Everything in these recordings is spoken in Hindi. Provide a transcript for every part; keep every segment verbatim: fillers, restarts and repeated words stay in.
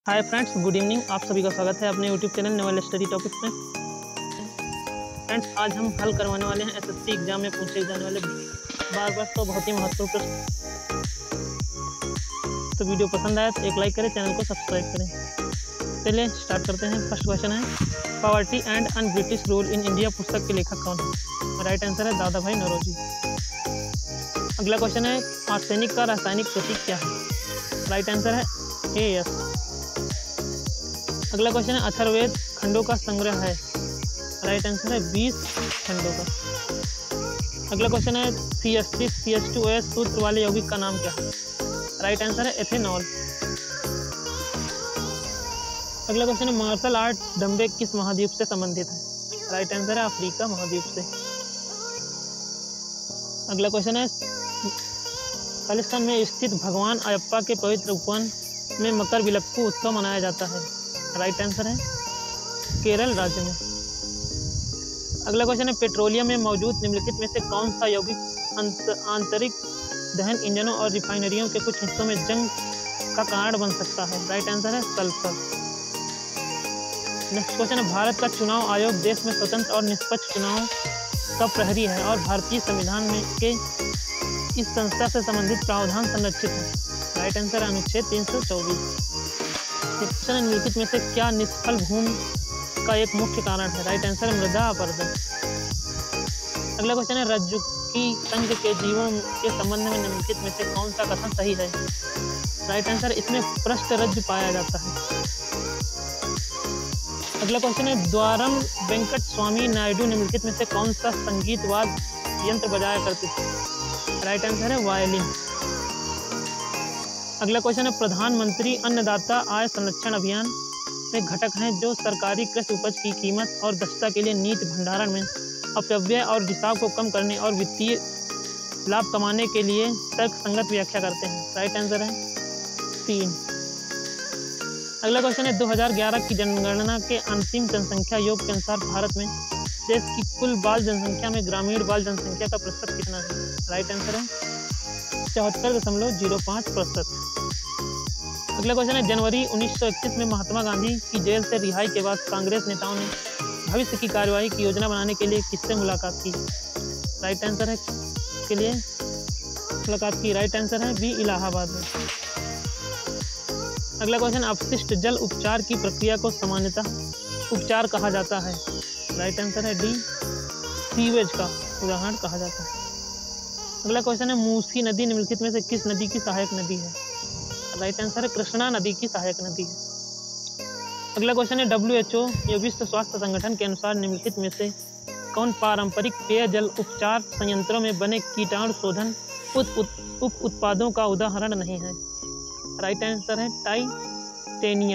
Hi friends, good evening. आप सभी का स्वागत है अपने YouTube channel naval study topics में। फ्रेंड्स, आज हम हल करवाने वाले हैं एसएससी एग्जाम में पूछे जाने वाले बार बार तो बहुत ही महत्वपूर्ण प्रश्न। तो वीडियो पसंद आया तो एक लाइक करें, चैनल को सब्सक्राइब करें। चलिए स्टार्ट करते हैं। फर्स्ट क्वेश्चन है, poverty and un British rule in India पुस्तक के लेखक कौन है? राइट आंसर है दादा भाई नौरोजी। अगला क्वेश्चन है, आर्सेनिक का रासायनिक प्रतीक क्या है? राइट आंसर है ए एस। अगला क्वेश्चन है, अथर्ववेद खंडों का संग्रह है? राइट आंसर है बीस खंडों का। अगला क्वेश्चन है, C S six C H two O S सूत्र वाले यौगिक का नाम क्या है? राइट आंसर है एथेनॉल। अगला क्वेश्चन है, मार्शल आर्ट डंबे किस महाद्वीप से संबंधित है? राइट आंसर है अफ्रीका महाद्वीप से। अगला क्वेश्चन है, खालिस्तान में स्थित भगवान अयप्पा के पवित्र उपवन में मकर विलक्कू उत्सव मनाया जाता है? राइट आंसर है केरल राज्य में। अगला क्वेश्चन है, पेट्रोलियम में मौजूद निम्नलिखित में से कौन सा यौगिक आंतरिक दहन इंजनों और रिफाइनरियों के कुछ हिस्सों में जंग का कारण बन सकता है? राइट आंसर है सल्फर। नेक्स्ट क्वेश्चन है, भारत का चुनाव आयोग देश में स्वतंत्र और निष्पक्ष चुनाव का प्रहरी है और भारतीय संविधान में के इस संस्था से संबंधित प्रावधान संरक्षित है? राइट आंसर अनुच्छेद तीन सौ चौबीस। क्वेश्चन है, निम्नलिखित में से क्या निष्फल भूमि का एक मुख्य कारण है? राइट आंसर है मृदा अपरदन। अगला क्वेश्चन है, रज्जुकी संघ के जीवों के संबंध में निम्नलिखित में से कौन सा कथन सही है? राइट आंसर, इसमें पृष्ठ रज्जु पाया जाता है। अगला क्वेश्चन है, द्वारम वेंकट स्वामी नायडू निम्नलिखित में से कौन सा संगीत वाद्य यंत्र बजाया करते थे? राइट आंसर है वायलिन। अगला क्वेश्चन है, प्रधानमंत्री अन्नदाता आय संरक्षण अभियान में घटक हैं जो सरकारी कृषि उपज की कीमत और दक्षता के लिए नीति भंडारण में अपव्यय और रिसाव को कम करने और वित्तीय लाभ कमाने के लिए तर्क संगत व्याख्या करते हैं? राइट आंसर है तीन। अगला क्वेश्चन है, दो हज़ार ग्यारह की जनगणना के अंतिम जनसंख्या योग के अनुसार भारत में देश की कुल बाल जनसंख्या में ग्रामीण बाल जनसंख्या का प्रतिशत कितना है? राइट आंसर है चौहत्तर दशमलव जीरो पाँच प्रतिशत। अगला क्वेश्चन है, जनवरी उन्नीस सौ इक्कीस में महात्मा गांधी की जेल से रिहाई के बाद कांग्रेस नेताओं ने भविष्य की कार्यवाही की योजना बनाने के लिए किससे मुलाकात की? राइट आंसर है के लिए मुलाकात की। राइट आंसर है बी इलाहाबाद में। अगला क्वेश्चन, अपशिष्ट जल उपचार की प्रक्रिया को सामान्यतः उपचार कहा जाता है? राइट आंसर है डी सीवेज का उदाहरण कहा जाता है। अगला क्वेश्चन है, मूसी नदी निम्नलिखित में से किस नदी की सहायक नदी है? राइट आंसर है कृष्णा नदी की सहायक नदी है। अगला क्वेश्चन है, डब्ल्यू एच ओ या विश्व स्वास्थ्य संगठन के अनुसार निम्नलिखित में से कौन पारंपरिक पेयजल उपचार संयंत्रों में बने कीटाणु शोधन उप उप उत्पादों का उदाहरण नहीं है? राइट आंसर है टाइटेनिया।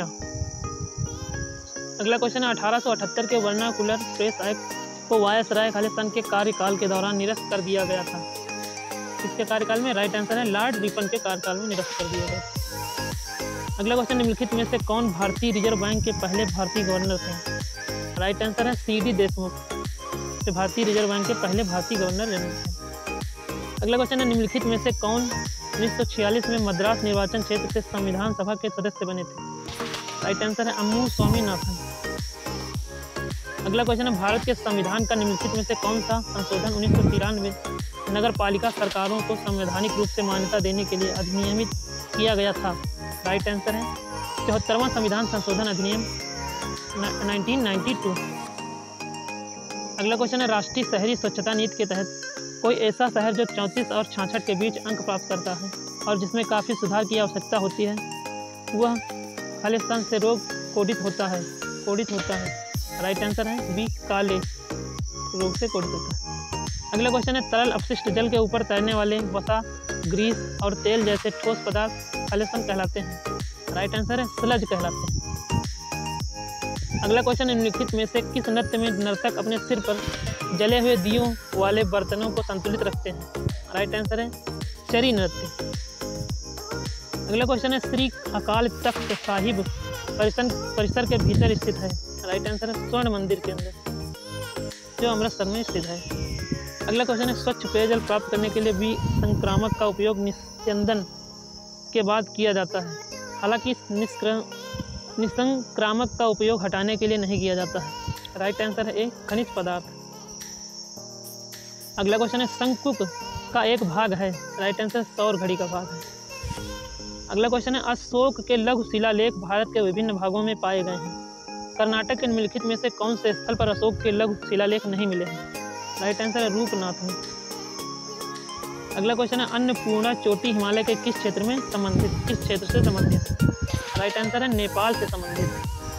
अगला क्वेश्चन है, अठारह सौ अठहत्तर के वर्नाकुलर प्रेस एक्ट को वायसराय खालिस्तान के कार्यकाल के दौरान निरस्त कर दिया गया था? किसके कार्यकाल में? राइट आंसर है लॉर्ड रिपन के कार्यकाल में निरस्त कर दिया गया। अगला क्वेश्चन, निम्नलिखित में से कौन भारतीय रिजर्व बैंक के पहले भारतीय गवर्नर थे? राइट आंसर है सी डी देशमुख, जो भारतीय रिजर्व बैंक के पहले भारतीय गवर्नर जनरल थे। अगला क्वेश्चन है, निम्नलिखित में से कौन उन्नीस सौ छियालीस में मद्रास निर्वाचन क्षेत्र से संविधान सभा के सदस्य बने थे? राइट आंसर है अम्मू स्वामीनाथन। अगला क्वेश्चन है, भारत के संविधान का निम्नलिखित में से कौन सा संशोधन उन्नीस सौ तिरानवे नगर पालिका सरकारों को संवैधानिक रूप से मान्यता देने के लिए अधिनियमित किया गया था? राइट आंसर है चौहत्तरवां संविधान संशोधन अधिनियम उन्नीस सौ बानवे। अगला क्वेश्चन है, राष्ट्रीय शहरी स्वच्छता नीति के तहत कोई ऐसा शहर जो चौंतीस और छियासठ के बीच अंक प्राप्त करता है और जिसमें काफ़ी सुधार की आवश्यकता होती है, वह खालिस्तान से रोग कोडित होता है कोडित होता है? राइट आंसर है बी काले रोग से कोडित होता है। अगला क्वेश्चन है, तरल अपशिष्ट जल के ऊपर तैरने वाले वसा, ग्रीस और तेल जैसे ठोस पदार्थ खालिस्तान कहलाते हैं? राइट आंसर है स्लज कहलाते हैं। अगला क्वेश्चन, निम्नलिखित में से किस नृत्य में नर्तक अपने सिर पर जले हुए दियों वाले बर्तनों को संतुलित रखते हैं? राइट आंसर है चरी नृत्य। अगला क्वेश्चन है, श्री अकाल तख्त साहिब परिसर परिसर के भीतर स्थित है? राइट आंसर है स्वर्ण मंदिर के अंदर, जो अमृतसर में स्थित है। अगला क्वेश्चन है, स्वच्छ पेयजल प्राप्त करने के लिए भी संक्रामक का उपयोग निस्यंदन के बाद किया जाता है? हालांकि इस निष्क्र निसंक्रामक का उपयोग हटाने के लिए नहीं किया जाता है। राइट आंसर है ए खनिज पदार्थ। अगला क्वेश्चन है शंकुक का एक भाग है। राइट आंसर सौर घड़ी का भाग है। अगला क्वेश्चन है अशोक के लघु शिलालेख भारत के विभिन्न भागों में पाए गए हैं। कर्नाटक के निम्नलिखित में से कौन से स्थल पर अशोक के लघु शिलालेख नहीं मिले हैं? राइट आंसर है रूपनाथ में। अगला क्वेश्चन है अन्नपूर्णा चोटी हिमालय के किस क्षेत्र में संबंधित किस क्षेत्र से संबंधित? राइट आंसर है नेपाल से संबंधित।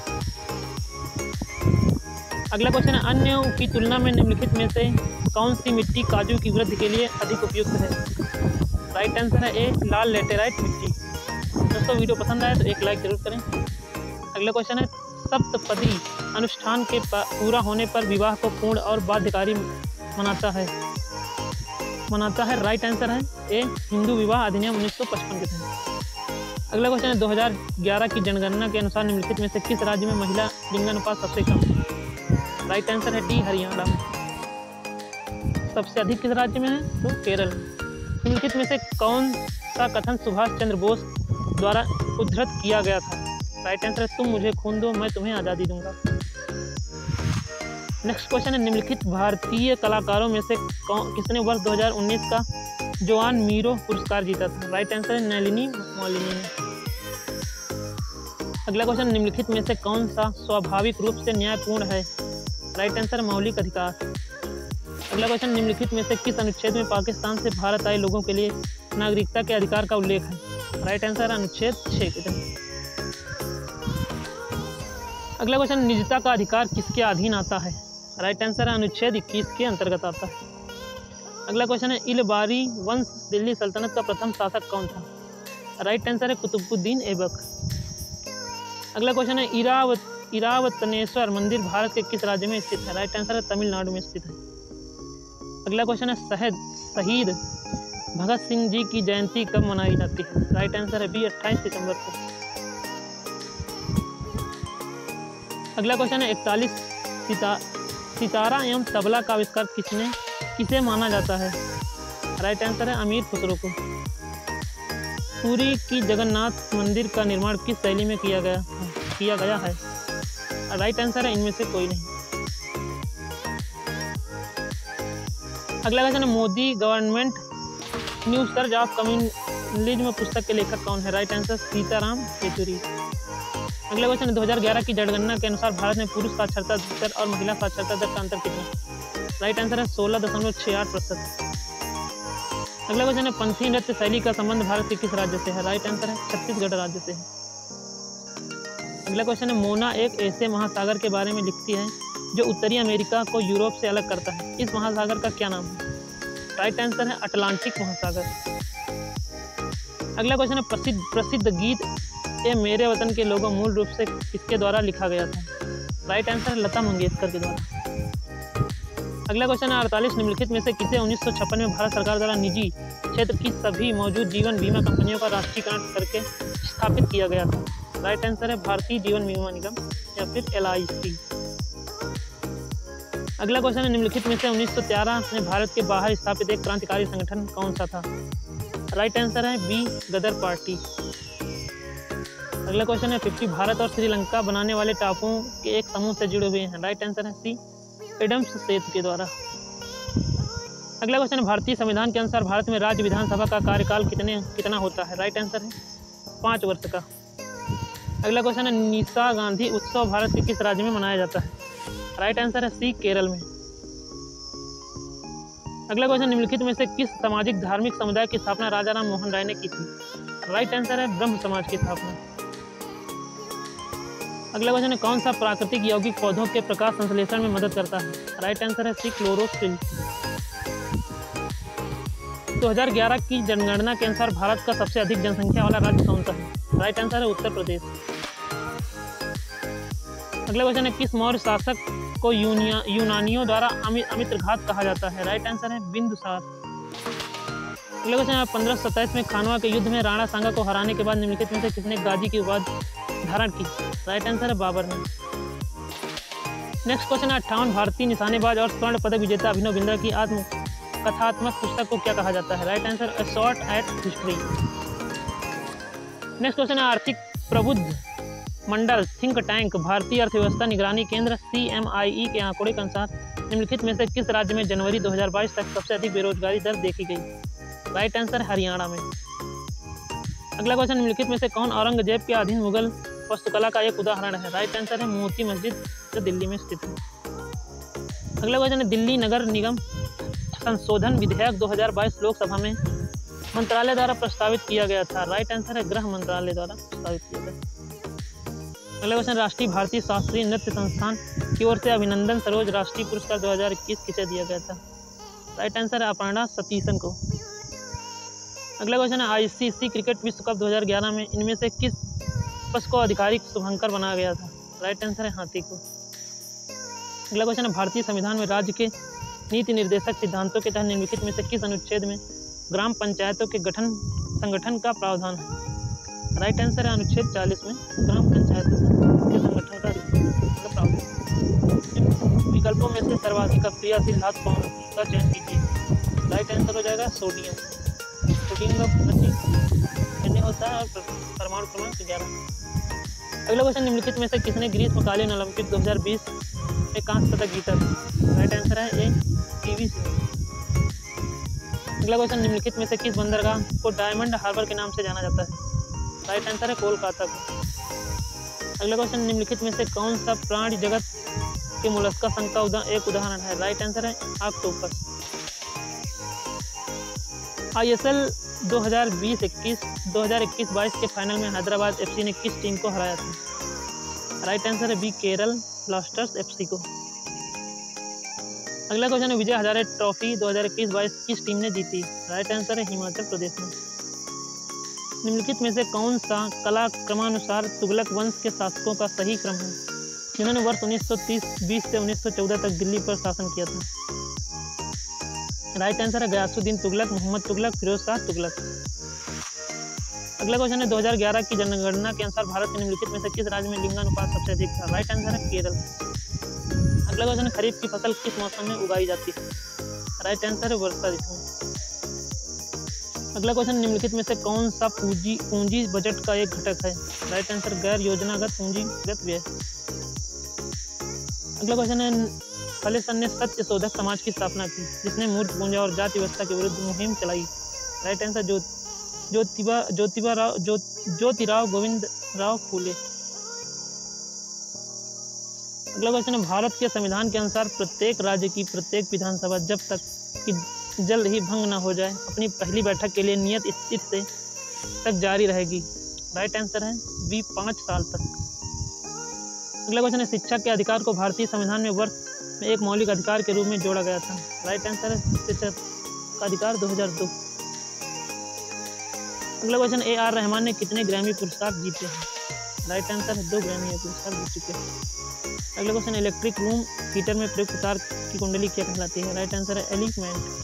अगला क्वेश्चन है अन्य की तुलना में निम्नलिखित में से कौन सी मिट्टी काजू की वृद्धि के लिए अधिक उपयुक्त है? राइट आंसर है ए लाल लेटेराइट मिट्टी। दोस्तों वीडियो पसंद आए तो एक लाइक जरूर करें। अगला क्वेश्चन है सप्तपदी अनुष्ठान के पूरा होने पर विवाह को पूर्ण और बाध्यकारी मनाता है मनाता है राइट आंसर है ए हिंदू विवाह अधिनियम उन्नीस सौ पचपन के तहत। अगला क्वेश्चन है दो हज़ार ग्यारह की जनगणना के अनुसार निम्नलिखित में से किस राज्य में महिला लिंगानुपात सबसे कम है? राइट आंसर है डी हरियाणा में। सबसे अधिक किस राज्य में है? तो केरल। निम्नलिखित में से कौन सा कथन सुभाष चंद्र बोस द्वारा उद्धृत किया गया था? राइट आंसर है तुम मुझे खून दो मैं तुम्हें आज़ादी दूंगा। नेक्स्ट क्वेश्चन है निम्नलिखित भारतीय कलाकारों में से कौन किसने वर्ष दो हज़ार उन्नीस का जोआन मीरो पुरस्कार जीता था? राइट आंसर है नलिनी मालिनी ने। अगला क्वेश्चन निम्नलिखित में से कौन सा स्वाभाविक रूप से न्यायपूर्ण है? राइट आंसर मौलिक अधिकार। अगला क्वेश्चन निम्नलिखित में से किस अनुच्छेद में पाकिस्तान से भारत आए लोगों के लिए नागरिकता के अधिकार का उल्लेख है? राइट आंसर अनुच्छेद छः के तहत। अगला क्वेश्चन निजता का अधिकार किसके अधीन आता है? राइट आंसर है अनुच्छेद इक्कीस के अंतर्गत आता है। अगला क्वेश्चन है इलबारी वंश दिल्ली सल्तनत का प्रथम शासक कौन था? राइट आंसर है कुतुबुद्दीन ऐबक। अगला क्वेश्चन है इरावत इरावतनेश्वर मंदिर भारत के किस राज्य में स्थित है? राइट आंसर है तमिलनाडु में स्थित है। अगला क्वेश्चन है शहीद शहीद भगत सिंह जी की जयंती कब मनाई जाती है? राइट आंसर है बी अट्ठाईस सितंबर को। अगला क्वेश्चन है इकतालीस सिता सितारा एवं तबला का आविष्कार किसने किसे माना जाता है? राइट आंसर है अमीर खुसरो को। पुरी की जगन्नाथ मंदिर का निर्माण किस शैली में किया गया किया गया है? राइट आंसर है इनमें से कोई नहीं। अगला क्वेश्चन है Modi government new surge of communalism पुस्तक के लेखक कौन है? Right answer Sitaram Yechury. अगला क्वेश्चन दो हज़ार ग्यारह की जनगणना के अनुसार भारत में पुरुष साक्षरता दर और महिला साक्षरता दर का अंतर कितना? राइट आंसर है सोलह दशमलव छः आठ प्रतिशत। अगला क्वेश्चन है पंथी नृत्य शैली का संबंध भारत के किस राज्य से है? राइट आंसर है छत्तीसगढ़ राज्य से है। अगला क्वेश्चन है मोना एक ऐसे महासागर के बारे में लिखती है जो उत्तरी अमेरिका को यूरोप से अलग करता है। इस महासागर का क्या नाम है? राइट आंसर है अटलांटिक महासागर। अगला क्वेश्चन है प्रसिद्ध प्रसिद्ध गीत ये मेरे वतन के लोगों मूल रूप से किसके द्वारा लिखा गया था? राइट आंसर है लता मंगेशकर के द्वारा। अगला क्वेश्चन है अड़तालीस निम्नलिखित में से किसे उन्नीस सौ छप्पन में भारत सरकार द्वारा निजी क्षेत्र की सभी मौजूद जीवन बीमा कंपनियों का राष्ट्रीयकरण करके स्थापित किया गया था? राइट आंसर है भारतीय जीवन बीमा निगम या फिर एल आई सी। अगला क्वेश्चन है निम्नलिखित में से उन्नीस सौ तेरह में भारत के बाहर स्थापित एक क्रांतिकारी संगठन कौन सा था? राइट आंसर है बी गदर पार्टी। अगला क्वेश्चन है पचास भारत और श्रीलंका बनाने वाले टापुओं के एक समूह से जुड़े हुए हैं? राइट आंसर है सी एडम्स सेतु के द्वारा। अगला क्वेश्चन है भारतीय संविधान के अनुसार भारत में राज्य विधानसभा का कार्यकाल कितने कितना होता है? राइट आंसर है पाँच वर्ष का। अगला क्वेश्चन है निशा गांधी उत्सव भारत के किस राज्य में मनाया जाता है? राइट आंसर है सी केरल में। अगला क्वेश्चन निम्नलिखित में से किस सामाजिक धार्मिक समुदाय की स्थापना राजा राम मोहन राय ने की थी? राइट आंसर है ब्रह्म समाज की स्थापना। अगला क्वेश्चन है कौन सा प्राकृतिक यौगिक पौधों के प्रकाश संश्लेषण में मदद करता है? राइट आंसर है सी क्लोरोफिल। दो हज़ार ग्यारह की जनगणना के अनुसार भारत का सबसे अधिक जनसंख्या वाला राज्य कौन सा है? राइट आंसर है उत्तर प्रदेश। अगला क्वेश्चन है किस मौर्य शासक को यूनिया यूनानियों द्वारा अमित्रघात कहा जाता है? राइट आंसर है बिंदुसार। अगला क्वेश्चन है पंद्रह सौ सत्ताईस में खानवा के युद्ध में राणा सांगा को हराने के बाद निम्नलिखित में से किसने गाजी की उपाधि धारण की? राइट आंसर है बाबर ने। नेक्स्ट क्वेश्चन है अट्ठावन भारतीय निशानेबाज और स्वर्ण पदक विजेता अभिनव बिंद्रा की आत्म कथात्मक पुस्तक को क्या कहा जाता है? Right answer a shot at history. Next question है आर्थिक प्रबुद्ध मंडल थिंक टैंक भारतीय अर्थव्यवस्था निगरानी केंद्र सी एम आई ई के आंकड़े के अनुसार निम्नलिखित में से किस राज्य में जनवरी दो हज़ार बाईस तक सबसे अधिक बेरोजगारी दर देखी गई? राइट आंसर हरियाणा में। अगला क्वेश्चन, निम्नलिखित में से कौन औरंगजेब के अधीन मुगल वास्तुकला का एक उदाहरण है? राइट आंसर है मोती मस्जिद, जो दिल्ली में स्थित है। अगला क्वेश्चन है, दिल्ली नगर निगम संशोधन विधेयक दो हज़ार बाईस लोकसभा में मंत्रालय द्वारा प्रस्तावित किया गया था? राइट आंसर है गृह मंत्रालय द्वारा प्रस्तावित किया गया। अगला क्वेश्चन, राष्ट्रीय भारतीय शास्त्रीय नृत्य संस्थान की ओर से अभिनंदन सरोज राष्ट्रीय पुरस्कार दो हज़ार इक्कीस किसे दिया गया था? राइट आंसर है अपर्णा सतीशन को। अगला क्वेश्चन है, आईसीसी क्रिकेट विश्व कप दो हज़ार ग्यारह में इनमें से किस पशु को आधिकारिक शुभंकर बनाया गया था? राइट आंसर है हाथी को। अगला क्वेश्चन है, भारतीय संविधान में राज्य के नीति निर्देशक सिद्धांतों के तहत निम्नलिखित में से किस अनुच्छेद में ग्राम पंचायतों के गठन संगठन का प्रावधान है? राइट आंसर है अनुच्छेद चालीस में ग्राम पंचायतों के संगठन का प्रावधान। विकल्पों में से सर्वाधिक अक्रियाशील धातु कौन का चयन कीजिए? राइट आंसर हो जाएगा सोडियम। सोडियम का पच्चीस एन ए होता है और परमाणु क्रमांक ग्यारह। अगला क्वेश्चन, निम्नलिखित में से किसने ग्रीष्मकालीन ओलंपिक दो हज़ार बीस में कांस्य पदक जीता था? राइट आंसर है ए पीवी सिंधु। अगला क्वेश्चन, निम्नलिखित में से किस बंदरगाह को डायमंड हार्बर के नाम से जाना जाता है? राइट आंसर है कोलकाता को। अगला क्वेश्चन, निम्नलिखित में से कौन सा प्राणी जगत के मोलस्का संघ का उदा, एक उदाहरण है? राइट आंसर है ऑक्टोपस। आईएसएल दो हज़ार बीस इक्कीस दो हज़ार इक्कीस बाईस के फाइनल में हैदराबाद एफसी ने किस टीम को हराया था? राइट आंसर है बी केरल ब्लास्टर्स एफसी को। अगला क्वेश्चन है, विजय हजारे ट्रॉफी दो हज़ार इक्कीस बाईस किस टीम ने जीती? राइट आंसर है हिमाचल प्रदेश में। निम्नलिखित में से कौन सा कला क्रमानुसार तुगलक वंश के शासकों का सही क्रम है, जिन्होंने वर्ष उन्नीस सौ तीस बीस से उन्नीस सौ चौदह तक दिल्ली पर शासन किया था? राइट आंसर है गयासुद्दीन तुगलक, मोहम्मद तुगलक, फिरोज शाह तुगलक। अगला क्वेश्चन है, दो हज़ार ग्यारह की जनगणना के अनुसार भारत के निम्नलिखित में से किस राज्य में लिंगानुपात सबसे अधिक था? राइट आंसर है केरल। अगला क्वेश्चन है, खरीफ की फसल किस मौसम में उगाई जाती है? राइट आंसर है वर्षा ऋतु में। अगला क्वेश्चन, निम्नलिखित में से कौन सा पूंजी पूंजी बजट का एक घटक है? राइट आंसर गैर योजनागत पूंजीगत व्यय। अगला क्वेश्चन है, फलेसन ने सत्य शोधक समाज की स्थापना की, जिसने मूर्ख पूंजा और जाति व्यवस्था के विरुद्ध मुहिम चलाई? राइट आंसर ज्यो ज्योतिबा ज्योतिबा राव ज्यो ज्योतिराव गोविंद राव फूले। अगला क्वेश्चन है, भारत के संविधान के अनुसार प्रत्येक राज्य की प्रत्येक विधानसभा जब तक कि जल्द ही भंग न हो जाए अपनी पहली बैठक के लिए नियत स्थिति से तक जारी रहेगी? राइट आंसर है बी पाँच साल तक। अगला क्वेश्चन है, शिक्षा के अधिकार को भारतीय संविधान में वर्ष में एक मौलिक अधिकार के रूप में जोड़ा गया था? राइट आंसर है शिक्षा का अधिकार दो हज़ार दो। अगला क्वेश्चन, ए आर रहमान ने कितने ग्रैमी पुरस्कार जीते हैं? राइट आंसर है दो ग्रैमी पुरस्कार जीत चुके हैं। अगला क्वेश्चन, इलेक्ट्रिक रूम हीटर में प्रयुक्त तार की कुंडली क्या कहलाती है? राइट आंसर है एलिमेंट।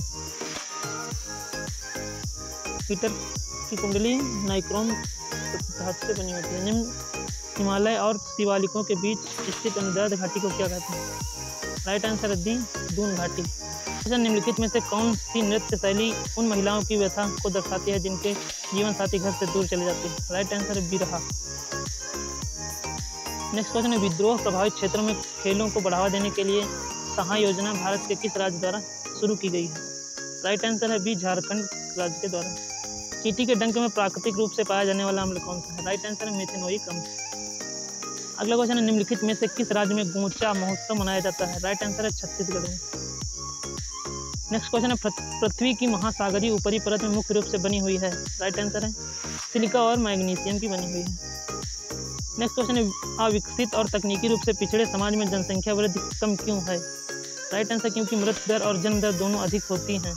हीटर की कुंडली नाइक्रोम धातु से बनी होती है। निम्न हिमालय और शिवालिकों के बीच स्थित अनुदैर्ध्य घाटी को क्या कहते हैं? राइट आंसर है दी दून घाटी। क्वेश्चन, निम्नलिखित में से कौन सी नृत्य शैली उन महिलाओं की व्यथा को दर्शाती है जिनके जीवन साथी घर से दूर चले जाते हैं? राइट आंसर है बिरहा। नेक्स्ट क्वेश्चन है, विद्रोह प्रभावित क्षेत्रों में खेलों को बढ़ावा देने के लिए सहाय योजना भारत के किस राज्य द्वारा शुरू की गई है? राइट आंसर है बी झारखंड राज्य के द्वारा। चींटी के डंक में प्राकृतिक रूप से पाया जाने वाला अम्ल कौन सा है? राइट आंसर है मेथेनोइक अम्ल। अगला क्वेश्चन है, निम्नलिखित में से किस राज्य में गोचा महोत्सव मनाया जाता है? राइट आंसर है छत्तीसगढ़ में। नेक्स्ट क्वेश्चन है, पृथ्वी की महासागरीय ऊपरी परत में मुख्य रूप से बनी हुई है? राइट आंसर है सिलिका और मैग्नीशियम की बनी हुई है। नेक्स्ट क्वेश्चन है, अविकसित और तकनीकी रूप से पिछड़े समाज में जनसंख्या वृद्धि कम क्यों है? राइट आंसर क्योंकि मृत्यु दर और जन्म दर दोनों अधिक होती हैं।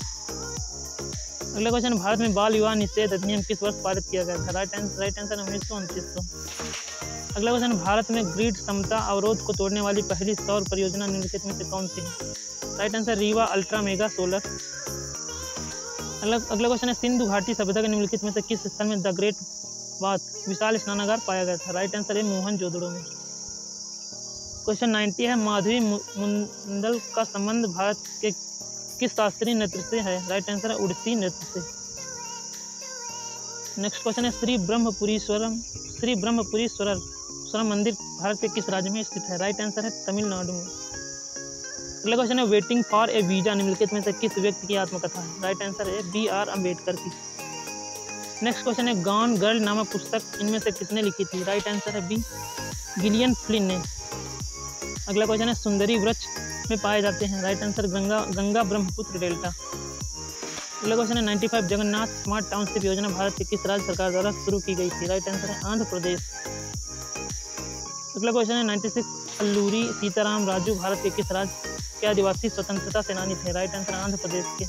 अगला क्वेश्चन, भारत में बाल विवाह निषेध अधिनियम किस वर्ष पारित किया गया था? राइट आंसर राइट आंसर उन्नीस सौ उनतीस सौ। अगला क्वेश्चन, भारत में ग्रिड क्षमता अवरोध को तोड़ने वाली पहली सौर परियोजना निम्नलिखित में से कौन सी है? Right answer Rewa ultra mega solar. अगला अगला क्वेश्चन है, सिंधु घाटी सभ्यता के निम्नलिखित में से किस स्थल में द ग्रेट बाथ विशाल स्नानागार पाया गया था? राइट आंसर है मोहनजोदड़ो में। क्वेश्चन नाइन्टी है, माधवी मुंदल का संबंध भारत के किस शास्त्रीय नृत्य से है? राइट आंसर है उड़ीसी नृत्य से। नेक्स्ट क्वेश्चन है, श्री ब्रह्मपुरीश्वरम श्री ब्रह्मपुरीश्वरर रामेश्वरम मंदिर भारत के किस राज्य में स्थित है? राइट आंसर है तमिलनाडु में। अगला क्वेश्चन है वेटिंग फॉर ए वीजा निम्नलिखित में से किस व्यक्ति की आत्मकथा है? राइट आंसर है बी आर अम्बेडकर की। नेक्स्ट क्वेश्चन है गॉन गर्ल नामक पुस्तक इनमें से किसने लिखी थी? राइट आंसर है बी गिलियन फ्लिन ने। अगला क्वेश्चन है सुंदरी वृक्ष में पाए जाते हैं? Right answer Ganga Ganga Brahmaputra delta. अगला क्वेश्चन है पचानवे जगन्नाथ स्मार्ट टाउनशिप योजना भारत के किस राज्य सरकार द्वारा शुरू की गई थी? राइट आंसर है आंध्र प्रदेश। अगला क्वेश्चन है छियानवे अल्लूरी सीताराम राजू भारत के किस राज्य के आदिवासी स्वतंत्रता सेनानी थे? राइट आंसर आंध्र प्रदेश के।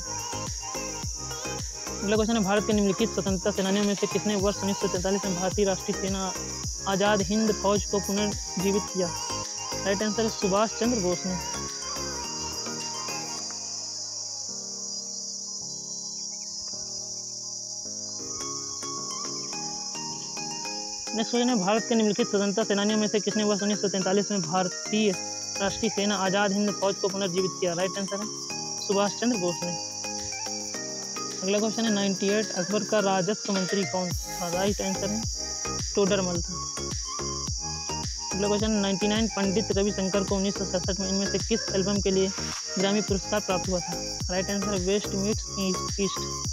अगला क्वेश्चन है भारत के निम्नलिखित स्वतंत्रता सेनानियों में से किसने वर्ष उन्नीस सौ तैंतालीस में भारतीय राष्ट्रीय सेना आज़ाद हिंद फौज को पुनर्जीवित किया? राइट आंसर है सुभाष चंद्र बोस ने। नेक्स्ट क्वेश्चन है भारत के निम्नलिखित स्वतंत्रता सेनानियों में से किसने वर्ष उन्नीस सौ तैंतालीस में भारतीय राष्ट्रीय सेना आज़ाद हिंद फौज को पुनर्जीवित किया? राइट आंसर है सुभाष चंद्र बोस ने। अगला क्वेश्चन है अट्ठानवे अकबर का राजस्व मंत्री कौन था? राइट आंसर है टोडरमल था। अगला क्वेश्चन है निन्यानवे पंडित रविशंकर को उन्नीस सौ सड़सठ में इनमें से किस एल्बम के लिए ग्रैमी पुरस्कार प्राप्त हुआ था? राइट आंसर है वेस्ट मीट्स ईस्ट।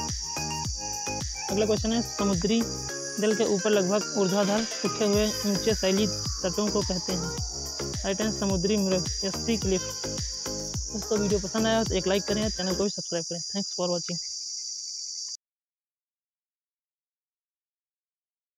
अगला क्वेश्चन है समुद्री जल के ऊपर लगभग ऊर्ध्वाधर उठे हुए ऊंचे शैली तटों को कहते हैं? राइट आंसर समुद्री मृग या सी क्लिफ। दोस्तों वीडियो पसंद आया तो एक लाइक करें, चैनल को भी सब्सक्राइब करें। Thanks for watching.